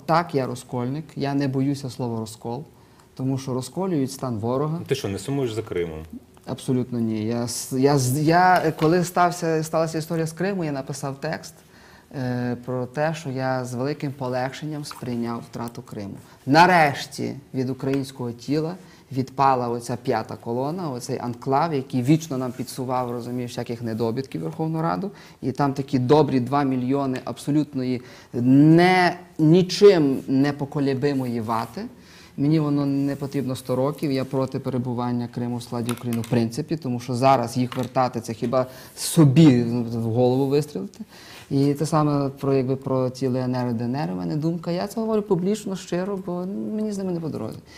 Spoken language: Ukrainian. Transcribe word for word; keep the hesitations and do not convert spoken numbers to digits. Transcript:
так, я розкольник, я не боюся слова розкол, тому що розколюють стан ворога. Ти що, не сумуєш за Кримом? Абсолютно ні. Я, я, я, коли стався, сталася історія з Криму, я написав текст е, про те, що я з великим полегшенням сприйняв втрату Криму. Нарешті від українського тіла відпала оця п'ята колона, оцей анклав, який вічно нам підсував, розумієш, всяких недобітків Верховну Раду. І там такі добрі два мільйони абсолютної, не, нічим не поколебимої вати. Мені воно не потрібно сто років, я проти перебування Криму в складі України в принципі, тому що зараз їх вертати – це хіба собі в голову вистрілити. І те саме про, якби, про ті ЛНР і ДНР, у мене думка, я це говорю публічно, щиро, бо мені з ними не по дорозі.